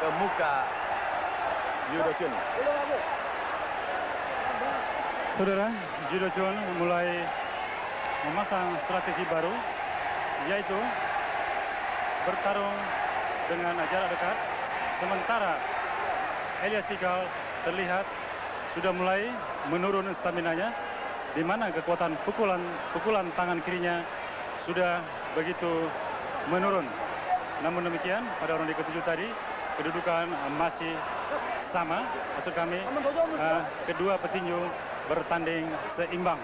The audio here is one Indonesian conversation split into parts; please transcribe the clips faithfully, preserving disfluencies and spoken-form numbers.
ke muka Yudo Chun. Saudara, Yudo Chun mulai memasang strategi baru, yaitu bertarung dengan jarak dekat. Sementara Elias Pikal terlihat sudah mulai menurun staminanya, di mana kekuatan pukulan pukulan tangan kirinya sudah begitu menurun. Namun demikian, pada ronde ketujuh tadi kedudukan masih sama. Maksud kami uh, kedua petinju bertanding seimbang.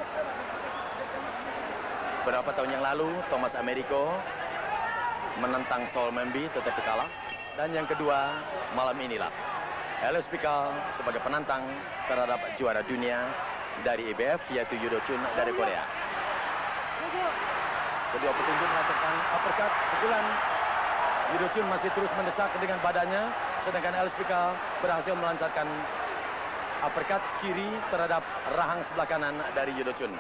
Beberapa tahun yang lalu Thomas Americo menentang Saul Membi tetapi kalah. Dan yang kedua malam inilah Elias Pikal sebagai penantang terhadap juara dunia dari I B F yaitu Yudo Chun dari Korea. Kedua petinju melakukan uppercut, pukulan. Yudo Chun masih terus mendesak dengan badannya, sedangkan Elias Pikal berhasil melancarkan uppercut kiri terhadap rahang sebelah kanan dari Yudo Chun.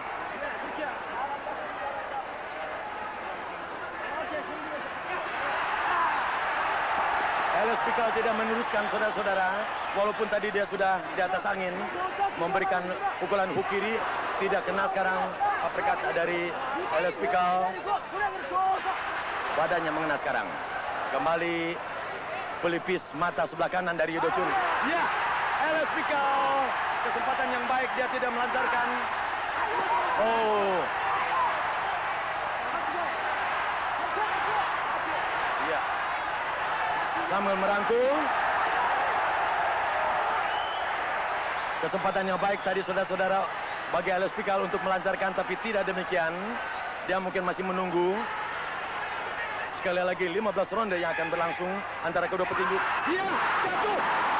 Elias Pikal tidak meneruskan, saudara-saudara, walaupun tadi dia sudah di atas angin memberikan pukulan hook kiri, tidak kena sekarang uppercut dari Elias Pikal. Badannya mengena sekarang. Kembali pelipis mata sebelah kanan dari Yudo Chun. Ya, Elias Pikal, kesempatan yang baik, dia tidak melancarkan. Oh. Ya. Sambil merangkul. Kesempatan yang baik tadi, saudara-saudara, bagi Elias Pikal untuk melancarkan, tapi tidak demikian. Dia mungkin masih menunggu. Sekali lagi lima belas ronde yang akan berlangsung antara kedua petinju. Iya, jatuh.